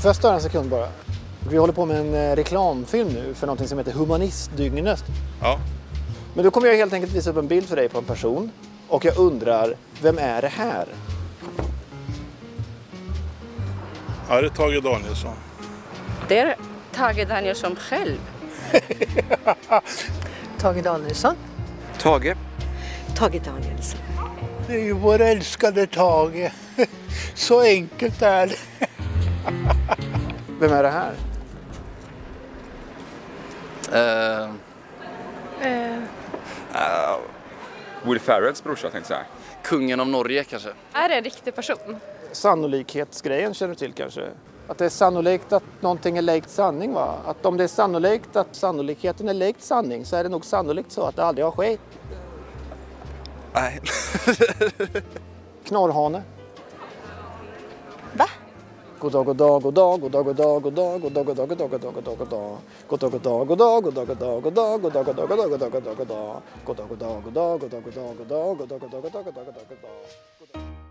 Får jag störa en sekund bara? Vi håller på med en reklamfilm nu för något som heter Humanistdygnet. Ja. Men då kommer jag helt enkelt visa upp en bild för dig på en person. Och jag undrar, vem är det här? Ja, det är Tage Danielsson. Det är Tage Danielsson själv. Tage Danielsson. Tage. Tage Danielsson. Det är ju vår älskade Tage. Så enkelt är det. Vem är det här? Will Ferrells brorsa tänkte jag säga. Kungen av Norge kanske. Är det en riktig person? Sannolikhetsgrejen känner du till kanske? Att det är sannolikt att någonting är likt sanning, va? Att om det är sannolikt att sannolikheten är likt sanning så är det nog sannolikt så att det aldrig har skett. Nej. Knorrhane. Va? Goddag, goddag, goddag, goddag, goddag, goddag, goddag, goddag, goddag, goddag, goddag, goddag. Goddag, goddag, goddag, goddag, goddag, goddag, goddag, goddag, goddag, goddag, goddag, goddag. Goddag, goddag, goddag, goddag, goddag, goddag, goddag, goddag, goddag, goddag, goddag.